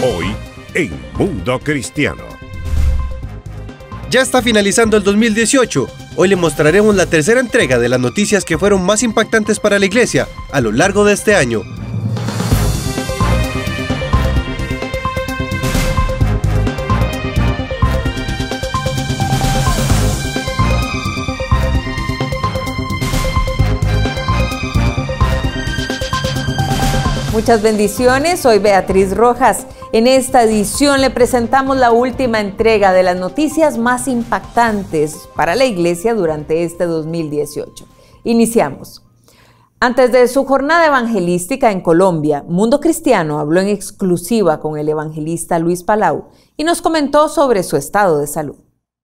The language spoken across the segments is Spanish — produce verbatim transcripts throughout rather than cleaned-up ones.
Hoy en Mundo Cristiano. Ya está finalizando el dos mil dieciocho. Hoy le mostraremos la tercera entrega de las noticias que fueron más impactantes para la iglesia a lo largo de este año. Muchas bendiciones, soy Beatriz Rojas. En esta edición le presentamos la última entrega de las noticias más impactantes para la iglesia durante este dos mil dieciocho. Iniciamos. Antes de su jornada evangelística en Colombia, Mundo Cristiano habló en exclusiva con el evangelista Luis Palau y nos comentó sobre su estado de salud.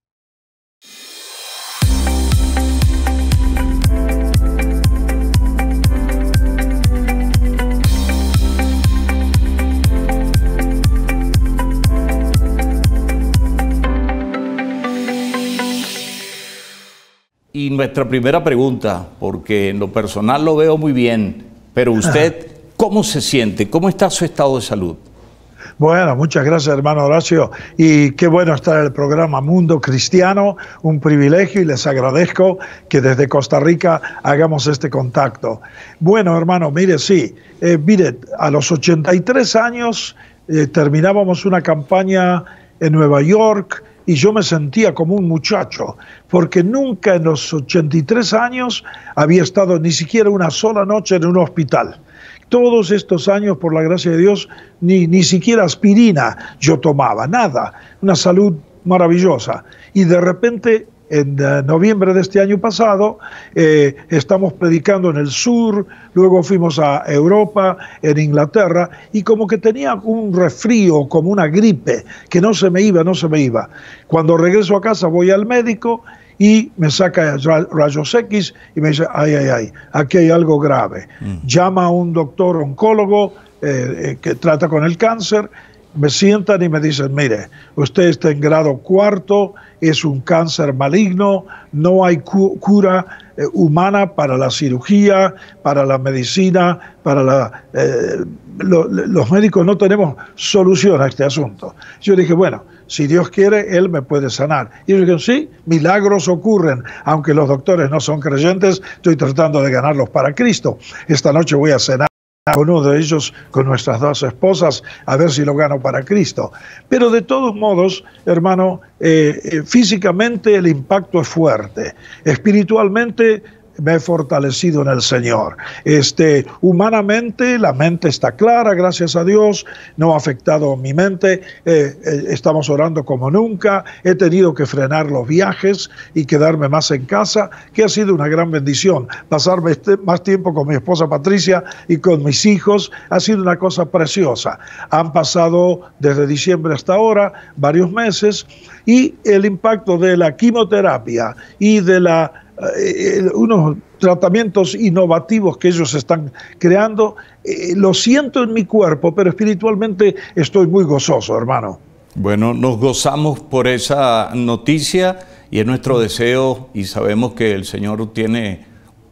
Y nuestra primera pregunta, porque en lo personal lo veo muy bien, pero usted, ¿cómo se siente? ¿Cómo está su estado de salud? Bueno, muchas gracias, hermano Horacio, y qué bueno estar en el programa Mundo Cristiano, un privilegio, y les agradezco que desde Costa Rica hagamos este contacto. Bueno, hermano, mire, sí, eh, mire, a los ochenta y tres años eh, terminábamos una campaña en Nueva York, y yo me sentía como un muchacho, porque nunca en los ochenta y tres años había estado ni siquiera una sola noche en un hospital. Todos estos años, por la gracia de Dios, ni, ni siquiera aspirina yo tomaba, nada. Una salud maravillosa. Y de repente, en uh, noviembre de este año pasado, eh, estamos predicando en el sur, luego fuimos a Europa, en Inglaterra, y como que tenía un resfrío, como una gripe, que no se me iba, no se me iba. Cuando regreso a casa voy al médico y me saca rayos X y me dice, ay, ay, ay, aquí hay algo grave. Mm. Llama a un doctor oncólogo eh, eh, que trata con el cáncer. Me sientan y me dicen, mire, usted está en grado cuarto, es un cáncer maligno, no hay cu cura eh, humana para la cirugía, para la medicina, para la... Eh, lo, los médicos no tenemos solución a este asunto. Yo dije, bueno, si Dios quiere, Él me puede sanar. Y ellos dijeron, sí, milagros ocurren, aunque los doctores no son creyentes, estoy tratando de ganarlos para Cristo. Esta noche voy a cenar con uno de ellos, con nuestras dos esposas, a ver si lo gano para Cristo. Pero de todos modos, hermano, eh, eh, físicamente el impacto es fuerte. Espiritualmente me he fortalecido en el Señor. Este, humanamente la mente está clara, gracias a Dios, no ha afectado mi mente, eh, eh, estamos orando como nunca, he tenido que frenar los viajes y quedarme más en casa, que ha sido una gran bendición. Pasarme este, más tiempo con mi esposa Patricia y con mis hijos ha sido una cosa preciosa. Han pasado desde diciembre hasta ahora varios meses y el impacto de la quimioterapia y de la Eh, unos tratamientos innovativos que ellos están creando, eh, lo siento en mi cuerpo, pero espiritualmente estoy muy gozoso, hermano. Bueno, nos gozamos por esa noticia y es nuestro deseo, y sabemos que el Señor tiene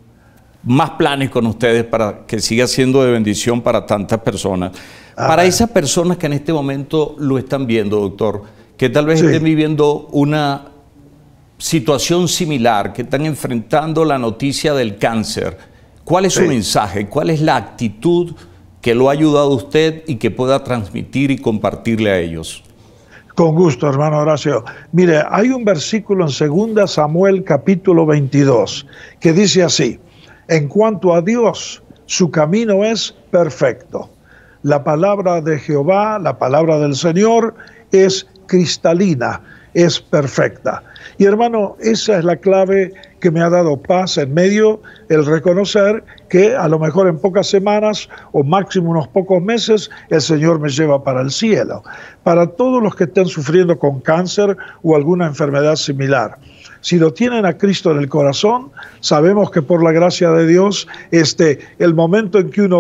más planes con ustedes para que siga siendo de bendición para tantas personas. Ah, para esas personas que en este momento lo están viendo, doctor, que tal vez sí. estén viviendo una situación similar, que están enfrentando la noticia del cáncer, ¿cuál es su sí. mensaje? ¿Cuál es la actitud que lo ha ayudado a usted y que pueda transmitir y compartirle a ellos? Con gusto, hermano Horacio. Mire, hay un versículo en segunda Samuel capítulo veintidós que dice así: en cuanto a Dios, su camino es perfecto. La palabra de Jehová, la palabra del Señor, es cristalina, es perfecta. Y hermano, esa es la clave que me ha dado paz en medio, el reconocer que a lo mejor en pocas semanas o máximo unos pocos meses el Señor me lleva para el cielo. Para todos los que estén sufriendo con cáncer o alguna enfermedad similar, si lo tienen a Cristo en el corazón, sabemos que por la gracia de Dios, este, el momento en que uno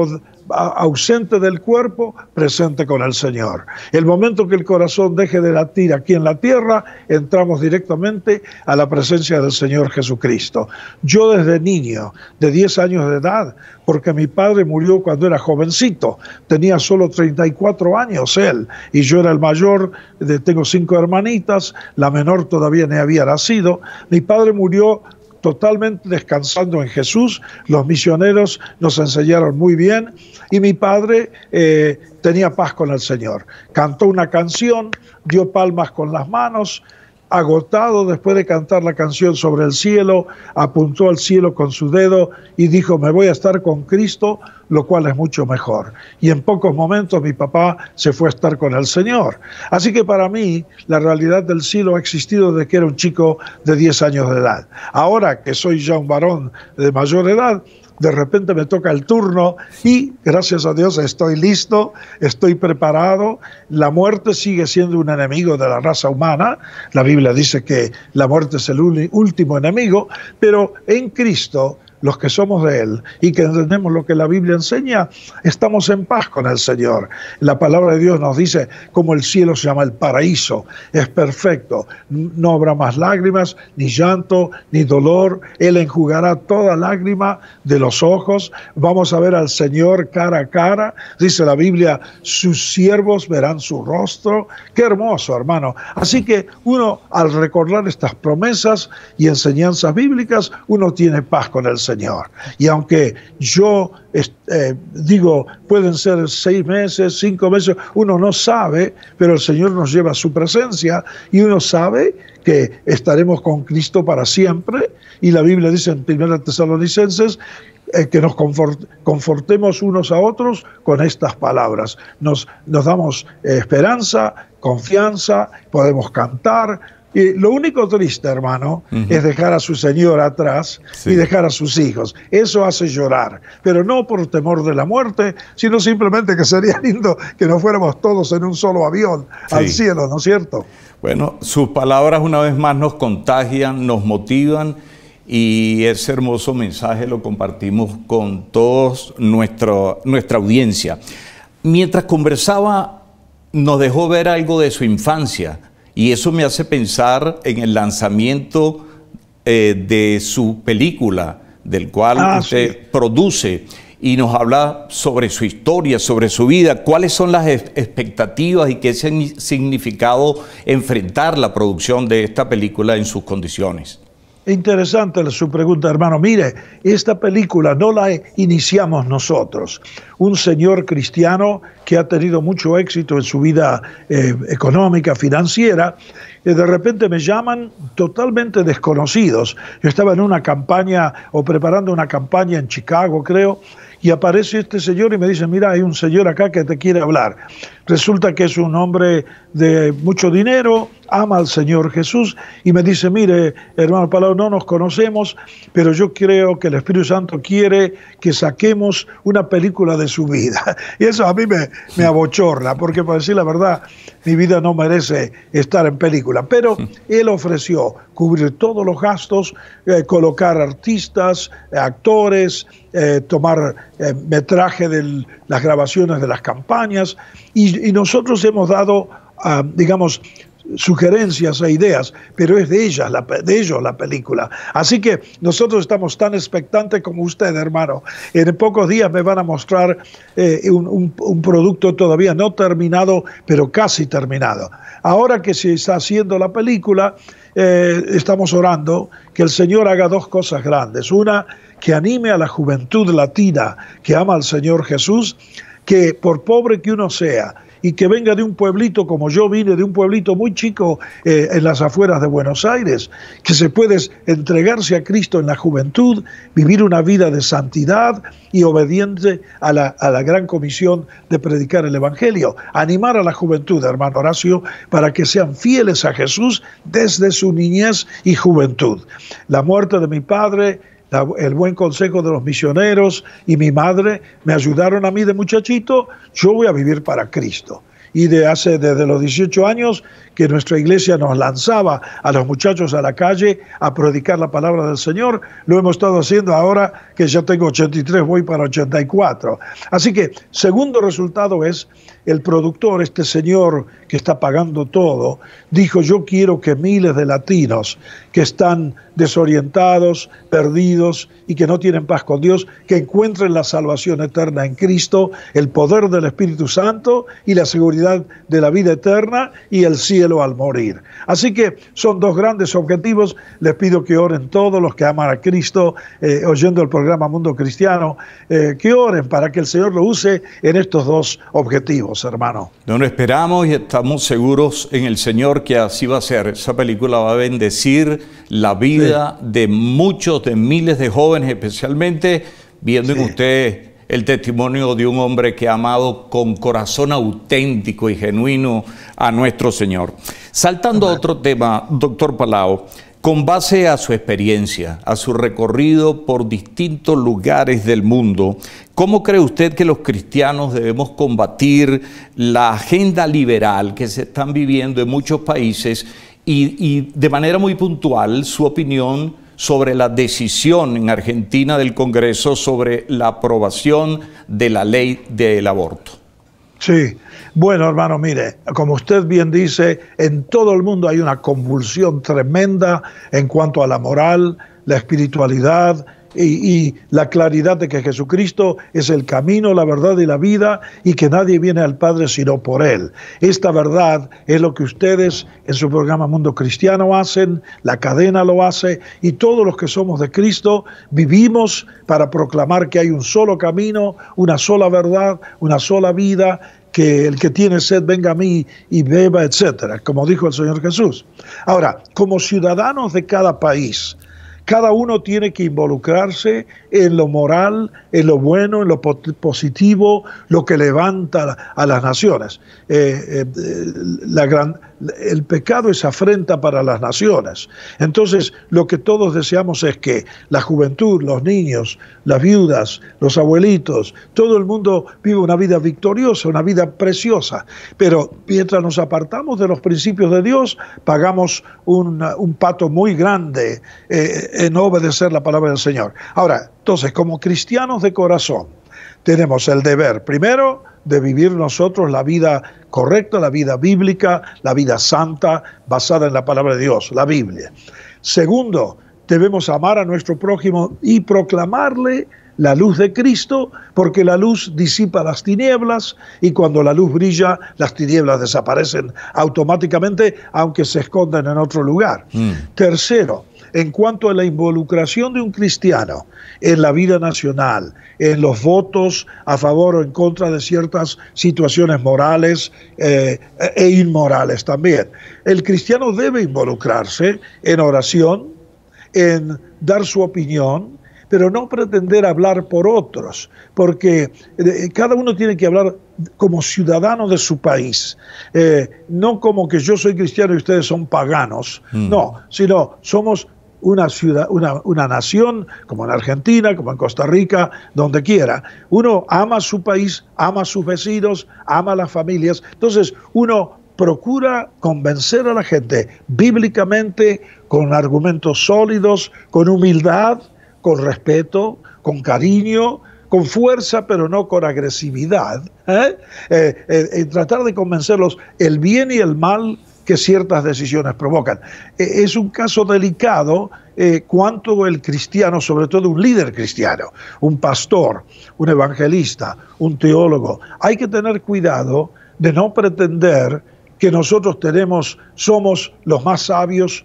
ausente del cuerpo, presente con el Señor. El momento que el corazón deje de latir aquí en la tierra, entramos directamente a la presencia del Señor Jesucristo. Yo desde niño, de diez años de edad, porque mi padre murió cuando era jovencito, tenía solo treinta y cuatro años él, y yo era el mayor, de, tengo cinco hermanitas, la menor todavía ni había nacido. Mi padre murió totalmente descansando en Jesús. Los misioneros nos enseñaron muy bien y mi padre eh, tenía paz con el Señor. Cantó una canción, dio palmas con las manos, agotado después de cantar la canción sobre el cielo, apuntó al cielo con su dedo y dijo: me voy a estar con Cristo, lo cual es mucho mejor. Y en pocos momentos mi papá se fue a estar con el Señor. Así que para mí la realidad del cielo ha existido desde que era un chico de diez años de edad. Ahora que soy ya un varón de mayor edad, de repente me toca el turno y gracias a Dios estoy listo, estoy preparado. La muerte sigue siendo un enemigo de la raza humana. La Biblia dice que la muerte es el último enemigo, pero en Cristo, los que somos de Él y que entendemos lo que la Biblia enseña, estamos en paz con el Señor. La palabra de Dios nos dice como el cielo se llama el paraíso, es perfecto, no habrá más lágrimas, ni llanto, ni dolor. Él enjugará toda lágrima de los ojos. Vamos a ver al Señor cara a cara. Dice la Biblia, sus siervos verán su rostro. Qué hermoso, hermano. Así que uno, al recordar estas promesas y enseñanzas bíblicas, uno tiene paz con el Señor. Señor. Y aunque yo eh, digo, pueden ser seis meses, cinco meses, uno no sabe, pero el Señor nos lleva a su presencia y uno sabe que estaremos con Cristo para siempre. Y la Biblia dice en primera Tesalonicenses eh, que nos confort, confortemos unos a otros con estas palabras. Nos, nos damos eh, esperanza, confianza, podemos cantar. Y lo único triste, hermano, uh-huh. es dejar a su Señor atrás sí. y dejar a sus hijos. Eso hace llorar, pero no por temor de la muerte, sino simplemente que sería lindo que nos fuéramos todos en un solo avión sí. al cielo, ¿no es cierto? Bueno, sus palabras una vez más nos contagian, nos motivan y ese hermoso mensaje lo compartimos con todos nuestro, nuestra audiencia. Mientras conversaba, nos dejó ver algo de su infancia. Y eso me hace pensar en el lanzamiento eh, de su película, del cual ah, usted sí. produce, y nos habla sobre su historia, sobre su vida. ¿Cuáles son las expectativas y qué significado enfrentar la producción de esta película en sus condiciones? Interesante su pregunta, hermano. Mire, esta película no la iniciamos nosotros. Un señor cristiano que ha tenido mucho éxito en su vida eh, económica, financiera, eh, de repente me llaman totalmente desconocidos. Yo estaba en una campaña o preparando una campaña en Chicago, creo, y aparece este señor y me dice: mira, hay un señor acá que te quiere hablar. Resulta que es un hombre de mucho dinero, ama al Señor Jesús y me dice: mire, hermano Palau, no nos conocemos, pero yo creo que el Espíritu Santo quiere que saquemos una película de su vida. Y eso a mí me, me abochorna, porque para decir la verdad, mi vida no merece estar en película. Pero él ofreció cubrir todos los gastos, eh, colocar artistas, actores, eh, tomar eh, metraje de las grabaciones de las campañas, y, y nosotros hemos dado, uh, digamos, sugerencias e ideas, pero es de ellas, la, de ellos la película. Así que nosotros estamos tan expectantes como usted, hermano. En pocos días me van a mostrar eh, un, un, un producto todavía no terminado, pero casi terminado. Ahora que se está haciendo la película, eh, estamos orando que el Señor haga dos cosas grandes. Una, que anime a la juventud latina que ama al Señor Jesús, que por pobre que uno sea, y que venga de un pueblito como yo vine, de un pueblito muy chico eh, en las afueras de Buenos Aires, que se puede entregarse a Cristo en la juventud, vivir una vida de santidad y obediente a la, a la gran comisión de predicar el Evangelio. Animar a la juventud, hermano Horacio, para que sean fieles a Jesús desde su niñez y juventud. La muerte de mi padre, La, el buen consejo de los misioneros y mi madre me ayudaron a mí de muchachito. Yo voy a vivir para Cristo. y de hace desde los dieciocho años que nuestra iglesia nos lanzaba a los muchachos a la calle a predicar la palabra del Señor. Lo hemos estado haciendo ahora que yo tengo ochenta y tres, voy para ochenta y cuatro. Así que, segundo resultado es, el productor, este señor que está pagando todo, dijo: yo quiero que miles de latinos que están desorientados, perdidos y que no tienen paz con Dios, que encuentren la salvación eterna en Cristo, el poder del Espíritu Santo y la seguridad de la vida eterna y el cielo al morir. Así que son dos grandes objetivos. Les pido que oren todos los que aman a Cristo, eh, oyendo el programa Mundo Cristiano, eh, que oren para que el Señor lo use en estos dos objetivos, hermano. No lo esperamos y estamos seguros en el Señor que así va a ser. Esa película va a bendecir la vida sí. de muchos, de miles de jóvenes, especialmente viendo sí. en usted el testimonio de un hombre que ha amado con corazón auténtico y genuino a nuestro Señor. Saltando Amén. a otro tema, doctor Palau, con base a su experiencia, a su recorrido por distintos lugares del mundo, ¿cómo cree usted que los cristianos debemos combatir la agenda liberal que se están viviendo en muchos países y, y de manera muy puntual su opinión sobre la decisión en Argentina del Congreso sobre la aprobación de la ley del aborto? Sí, bueno, hermano, mire, como usted bien dice, en todo el mundo hay una convulsión tremenda en cuanto a la moral, la espiritualidad y, y la claridad de que Jesucristo es el camino, la verdad y la vida, y que nadie viene al Padre sino por Él. Esta verdad es lo que ustedes en su programa Mundo Cristiano hacen, la cadena lo hace, y todos los que somos de Cristo vivimos para proclamar que hay un solo camino, una sola verdad, una sola vida, que el que tiene sed venga a mí y beba, etcétera, como dijo el Señor Jesús. Ahora, como ciudadanos de cada país, cada uno tiene que involucrarse en lo moral, en lo bueno, en lo positivo, lo que levanta a las naciones. Eh, eh, la gran, el pecado es afrenta para las naciones. Entonces, lo que todos deseamos es que la juventud, los niños, las viudas, los abuelitos, todo el mundo viva una vida victoriosa, una vida preciosa. Pero mientras nos apartamos de los principios de Dios, pagamos un, un pato muy grande eh, en obedecer la palabra del Señor. Ahora, entonces, como cristianos de corazón, tenemos el deber, primero, de vivir nosotros la vida correcta, la vida bíblica, la vida santa, basada en la palabra de Dios, la Biblia. Segundo, debemos amar a nuestro prójimo y proclamarle la luz de Cristo, porque la luz disipa las tinieblas, y cuando la luz brilla, las tinieblas desaparecen automáticamente, aunque se escondan en otro lugar. Mm. Tercero, en cuanto a la involucración de un cristiano en la vida nacional, en los votos a favor o en contra de ciertas situaciones morales eh, e inmorales también, el cristiano debe involucrarse en oración, en dar su opinión, pero no pretender hablar por otros, porque eh, cada uno tiene que hablar como ciudadano de su país, eh, no como que yo soy cristiano y ustedes son paganos, mm. no, sino somos una ciudad, una, una nación, como en Argentina, como en Costa Rica, donde quiera. Uno ama su país, ama a sus vecinos, ama a las familias. Entonces, uno procura convencer a la gente bíblicamente, con argumentos sólidos, con humildad, con respeto, con cariño, con fuerza, pero no con agresividad. ¿eh? Eh, eh, en tratar de convencerlos el bien y el mal que ciertas decisiones provocan. Eh, es un caso delicado eh, cuanto el cristiano, sobre todo un líder cristiano, un pastor, un evangelista, un teólogo, hay que tener cuidado de no pretender que nosotros tenemos, somos los más sabios,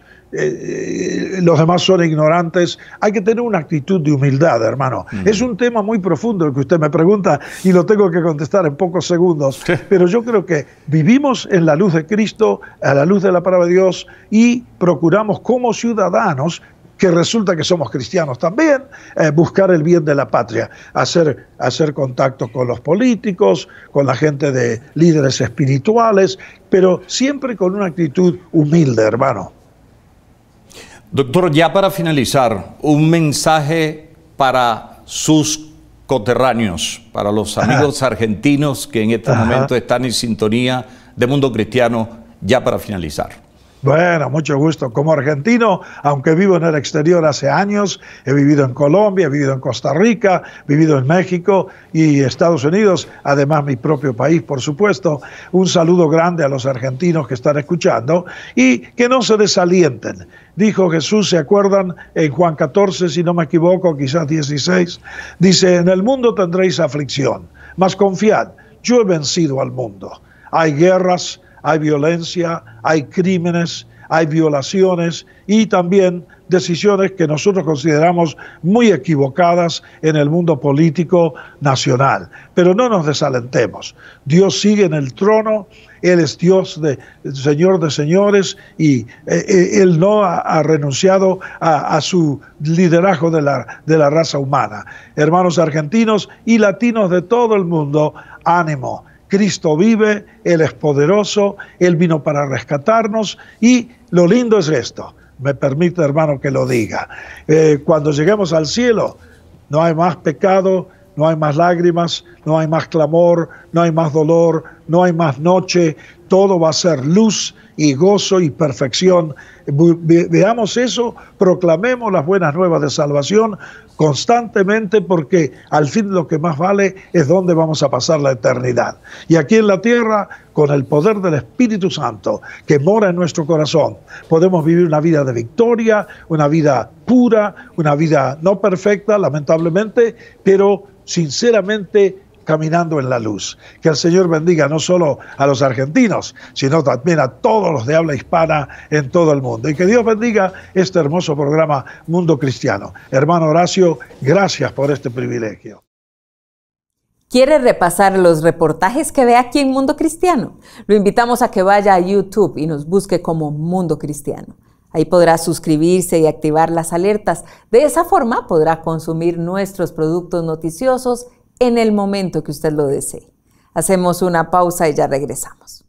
eh, los demás son ignorantes. Hay que tener una actitud de humildad, hermano. Mm. Es un tema muy profundo el que usted me pregunta y lo tengo que contestar en pocos segundos. Pero yo creo que vivimos en la luz de Cristo, a la luz de la palabra de Dios, y procuramos como ciudadanos, que resulta que somos cristianos también, eh, buscar el bien de la patria, hacer, hacer contacto con los políticos, con la gente de líderes espirituales, pero siempre con una actitud humilde, hermano. Doctor, ya para finalizar, un mensaje para sus coterráneos, para los amigos argentinos que en este Ajá. momento están en sintonía de Mundo Cristiano, ya para finalizar. Bueno, mucho gusto. Como argentino, aunque vivo en el exterior hace años, he vivido en Colombia, he vivido en Costa Rica, he vivido en México y Estados Unidos, además mi propio país, por supuesto. Un saludo grande a los argentinos que están escuchando y que no se desalienten. Dijo Jesús, ¿se acuerdan? En Juan catorce, si no me equivoco, quizás dieciséis, dice, en el mundo tendréis aflicción, mas confiad, yo he vencido al mundo. Hay guerras, hay violencia, hay crímenes, hay violaciones y también decisiones que nosotros consideramos muy equivocadas en el mundo político nacional. Pero no nos desalentemos. Dios sigue en el trono, Él es Dios, de, Señor de señores, y eh, Él no ha, ha renunciado a, a su liderazgo de la, de la raza humana. Hermanos argentinos y latinos de todo el mundo, ánimo. Cristo vive, Él es poderoso, Él vino para rescatarnos y lo lindo es esto, me permite hermano que lo diga, eh, cuando lleguemos al cielo no hay más pecado, no hay más lágrimas, no hay más clamor, no hay más dolor, no hay más noche, todo va a ser luz y gozo y perfección. Ve- veamos eso, proclamemos las buenas nuevas de salvación constantemente, porque al fin lo que más vale es dónde vamos a pasar la eternidad. Y aquí en la tierra, con el poder del Espíritu Santo que mora en nuestro corazón, podemos vivir una vida de victoria, una vida pura, una vida no perfecta, lamentablemente, pero sinceramente caminando en la luz. Que el Señor bendiga no solo a los argentinos, sino también a todos los de habla hispana en todo el mundo. Y que Dios bendiga este hermoso programa Mundo Cristiano. Hermano Horacio, gracias por este privilegio. ¿Quiere repasar los reportajes que ve aquí en Mundo Cristiano? Lo invitamos a que vaya a YouTube y nos busque como Mundo Cristiano. Ahí podrá suscribirse y activar las alertas. De esa forma podrá consumir nuestros productos noticiosos en el momento que usted lo desee. Hacemos una pausa y ya regresamos.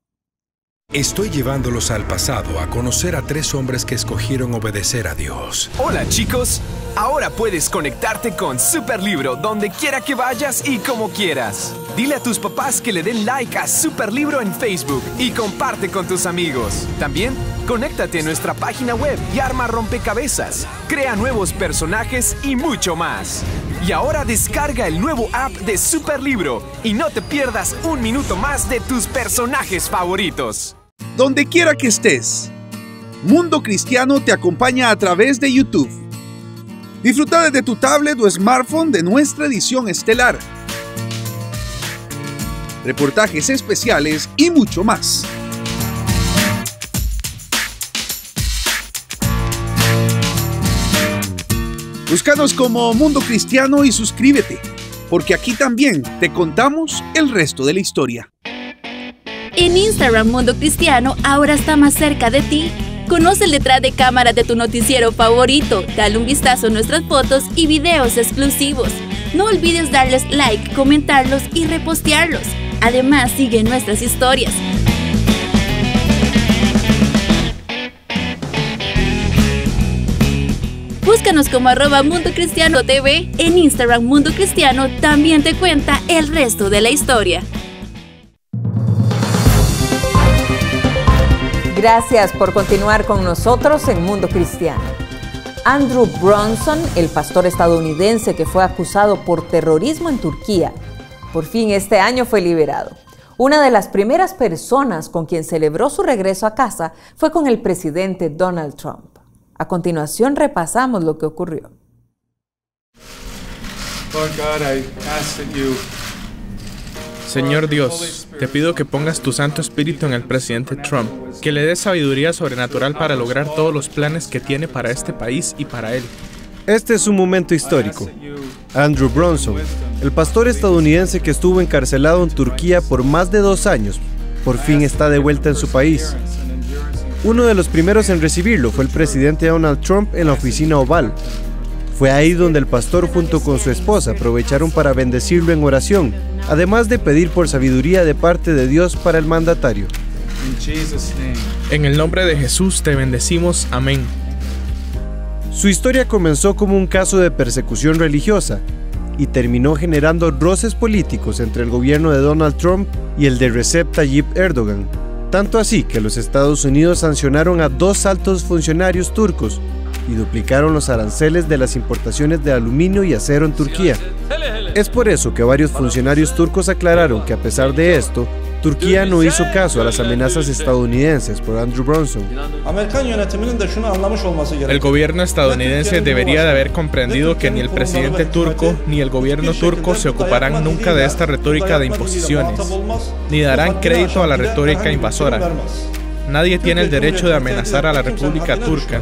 Estoy llevándolos al pasado a conocer a tres hombres que escogieron obedecer a Dios. Hola chicos, ahora puedes conectarte con Superlibro donde quiera que vayas y como quieras. Dile a tus papás que le den like a Superlibro en Facebook y comparte con tus amigos. También, conéctate a nuestra página web y arma rompecabezas, crea nuevos personajes y mucho más. Y ahora descarga el nuevo app de Superlibro y no te pierdas un minuto más de tus personajes favoritos. Donde quiera que estés, Mundo Cristiano te acompaña a través de YouTube. Disfruta desde tu tablet o smartphone de nuestra edición estelar, reportajes especiales y mucho más. Búscanos como Mundo Cristiano y suscríbete, porque aquí también te contamos el resto de la historia. En Instagram Mundo Cristiano ahora está más cerca de ti. Conoce el detrás de cámara de tu noticiero favorito, dale un vistazo a nuestras fotos y videos exclusivos. No olvides darles like, comentarlos y repostearlos. Además, sigue nuestras historias. Búscanos como arroba Mundo Cristiano T V. En Instagram Mundo Cristiano también te cuenta el resto de la historia. Gracias por continuar con nosotros en Mundo Cristiano. Andrew Brunson, el pastor estadounidense que fue acusado por terrorismo en Turquía, por fin este año fue liberado. Una de las primeras personas con quien celebró su regreso a casa fue con el presidente Donald Trump. A continuación repasamos lo que ocurrió. Señor Dios, te pido que pongas tu Santo Espíritu en el presidente Trump, que le des sabiduría sobrenatural para lograr todos los planes que tiene para este país y para él. Este es un momento histórico. Andrew Brunson, el pastor estadounidense que estuvo encarcelado en Turquía por más de dos años, por fin está de vuelta en su país. Uno de los primeros en recibirlo fue el presidente Donald Trump en la oficina Oval. Fue ahí donde el pastor junto con su esposa aprovecharon para bendecirlo en oración, además de pedir por sabiduría de parte de Dios para el mandatario. En el nombre de Jesús te bendecimos. Amén. Su historia comenzó como un caso de persecución religiosa. y terminó generando roces políticos entre el gobierno de Donald Trump y el de Recep Tayyip Erdogan. Tanto así que los Estados Unidos sancionaron a dos altos funcionarios turcos y duplicaron los aranceles de las importaciones de aluminio y acero en Turquía. Es por eso que varios funcionarios turcos aclararon que a pesar de esto, Turquía no hizo caso a las amenazas estadounidenses por Andrew Brunson. El gobierno estadounidense debería de haber comprendido que ni el presidente turco ni el gobierno turco se ocuparán nunca de esta retórica de imposiciones, ni darán crédito a la retórica invasora. Nadie tiene el derecho de amenazar a la República Turca.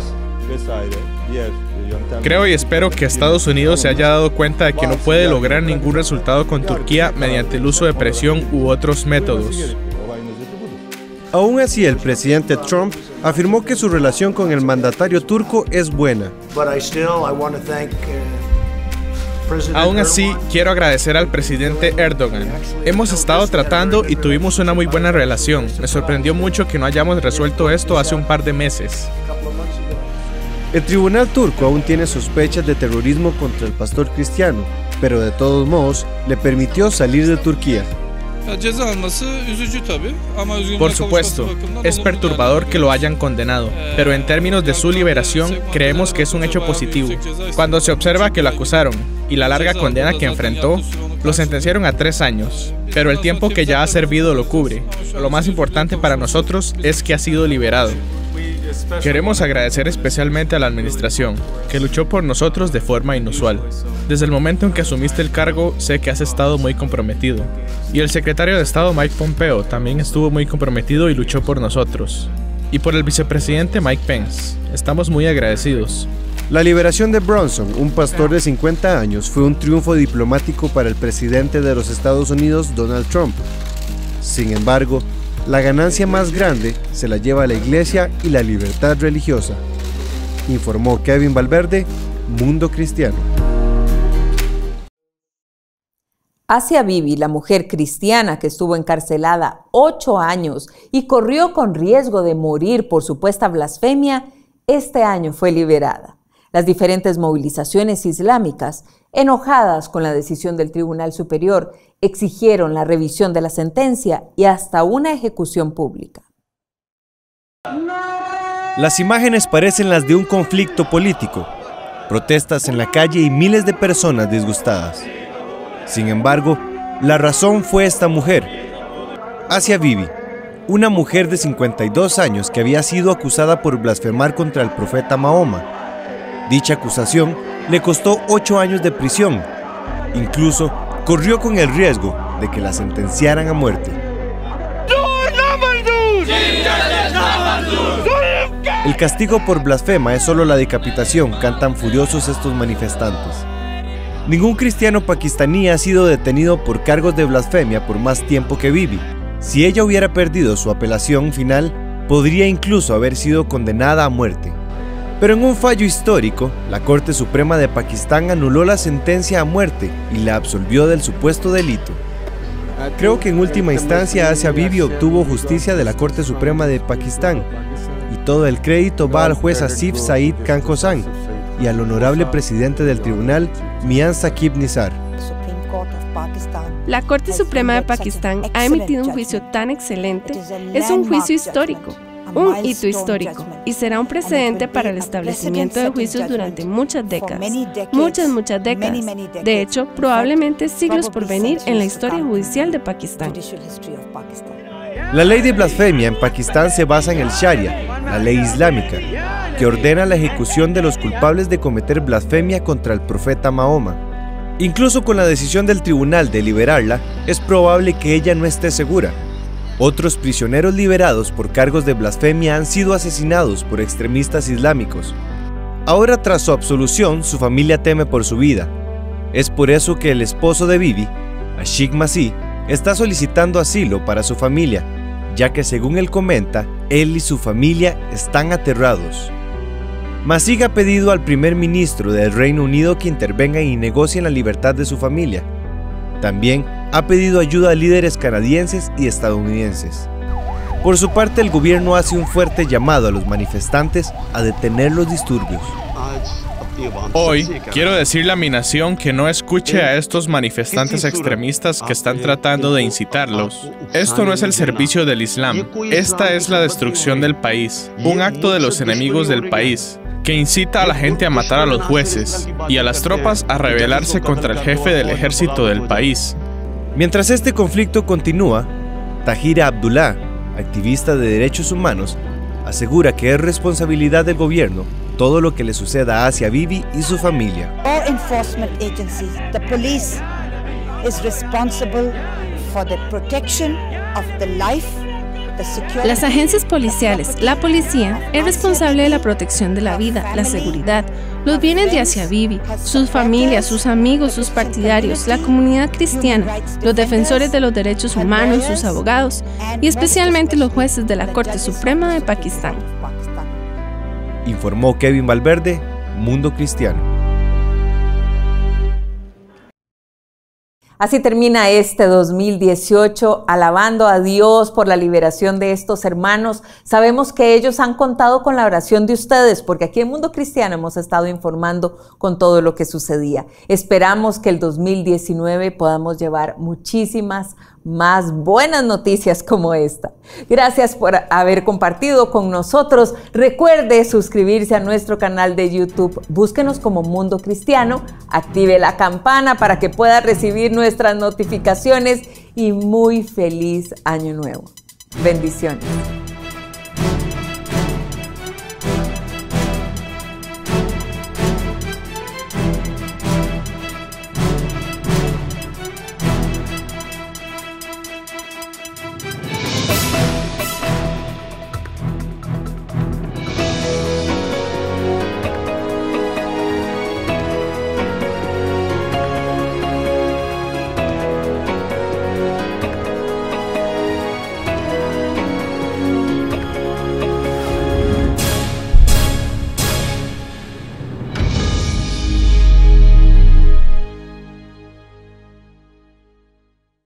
Creo y espero que Estados Unidos se haya dado cuenta de que no puede lograr ningún resultado con Turquía mediante el uso de presión u otros métodos. Aún así, el presidente Trump afirmó que su relación con el mandatario turco es buena. Aún así, quiero agradecer al presidente Erdogan. Hemos estado tratando y tuvimos una muy buena relación. Me sorprendió mucho que no hayamos resuelto esto hace un par de meses. El tribunal turco aún tiene sospechas de terrorismo contra el pastor cristiano, pero de todos modos le permitió salir de Turquía. Por supuesto, es perturbador que lo hayan condenado, pero en términos de su liberación, creemos que es un hecho positivo. Cuando se observa que lo acusaron y la larga condena que enfrentó, lo sentenciaron a tres años, pero el tiempo que ya ha servido lo cubre. Lo más importante para nosotros es que ha sido liberado. Queremos agradecer especialmente a la administración, que luchó por nosotros de forma inusual. Desde el momento en que asumiste el cargo, sé que has estado muy comprometido. Y el secretario de Estado Mike Pompeo también estuvo muy comprometido y luchó por nosotros. Y por el vicepresidente Mike Pence. Estamos muy agradecidos. La liberación de Brunson, un pastor de cincuenta años, fue un triunfo diplomático para el presidente de los Estados Unidos, Donald Trump. Sin embargo, la ganancia más grande se la lleva la Iglesia y la libertad religiosa, informó Kevin Valverde, Mundo Cristiano. Asia Bibi, la mujer cristiana que estuvo encarcelada ocho años y corrió con riesgo de morir por supuesta blasfemia, este año fue liberada. Las diferentes movilizaciones islámicas, enojadas con la decisión del Tribunal Superior, exigieron la revisión de la sentencia y hasta una ejecución pública. Las imágenes parecen las de un conflicto político, protestas en la calle y miles de personas disgustadas. Sin embargo, la razón fue esta mujer, Asia Bibi, una mujer de cincuenta y dos años que había sido acusada por blasfemar contra el profeta Mahoma. Dicha acusación le costó ocho años de prisión. Incluso corrió con el riesgo de que la sentenciaran a muerte. El castigo por blasfema es solo la decapitación, cantan furiosos estos manifestantes. Ningún cristiano pakistaní ha sido detenido por cargos de blasfemia por más tiempo que Bibi. Si ella hubiera perdido su apelación final, podría incluso haber sido condenada a muerte. Pero en un fallo histórico, la Corte Suprema de Pakistán anuló la sentencia a muerte y la absolvió del supuesto delito. Creo que en última instancia Asia Bibi obtuvo justicia de la Corte Suprema de Pakistán y todo el crédito va al juez Asif Saeed Khan Khosan y al honorable presidente del tribunal, Mian Saqib Nisar. La Corte Suprema de Pakistán ha emitido un juicio tan excelente. Es un juicio histórico. Un hito histórico y será un precedente para el establecimiento de juicios durante muchas décadas, muchas, muchas décadas, de hecho, probablemente siglos por venir en la historia judicial de Pakistán. La ley de blasfemia en Pakistán se basa en el Sharia, la ley islámica, que ordena la ejecución de los culpables de cometer blasfemia contra el profeta Mahoma. Incluso con la decisión del tribunal de liberarla, es probable que ella no esté segura. Otros prisioneros liberados por cargos de blasfemia han sido asesinados por extremistas islámicos. Ahora, tras su absolución, su familia teme por su vida. Es por eso que el esposo de Bibi, Ashik Masih, está solicitando asilo para su familia, ya que según él comenta, él y su familia están aterrados. Masih ha pedido al primer ministro del Reino Unido que intervenga y negocie la libertad de su familia. También ha pedido ayuda a líderes canadienses y estadounidenses. Por su parte, el gobierno hace un fuerte llamado a los manifestantes a detener los disturbios. Hoy quiero decirle a mi nación que no escuche a estos manifestantes extremistas que están tratando de incitarlos. Esto no es el servicio del Islam. Esta es la destrucción del país, un acto de los enemigos del país, que incita a la gente a matar a los jueces y a las tropas a rebelarse contra el jefe del ejército del país. Mientras este conflicto continúa, Tahira Abdullah, activista de derechos humanos, asegura que es responsabilidad del gobierno todo lo que le suceda a Asia Bibi y su familia. Law enforcement agencies, the police, is responsible for the protection of the life, the security. Las agencias policiales, la policía, es responsable de la protección de la vida, la seguridad, los bienes de Asia Bibi, sus familias, sus amigos, sus partidarios, la comunidad cristiana, los defensores de los derechos humanos, sus abogados y especialmente los jueces de la Corte Suprema de Pakistán. Informó Kevin Valverde, Mundo Cristiano. Así termina este dos mil dieciocho, alabando a Dios por la liberación de estos hermanos. Sabemos que ellos han contado con la oración de ustedes, porque aquí en Mundo Cristiano hemos estado informando con todo lo que sucedía. Esperamos que el dos mil diecinueve podamos llevar muchísimas más buenas noticias como esta. Gracias por haber compartido con nosotros. Recuerde suscribirse a nuestro canal de YouTube. Búsquenos como Mundo Cristiano. Active la campana para que pueda recibir nuestras notificaciones y muy feliz año nuevo. Bendiciones.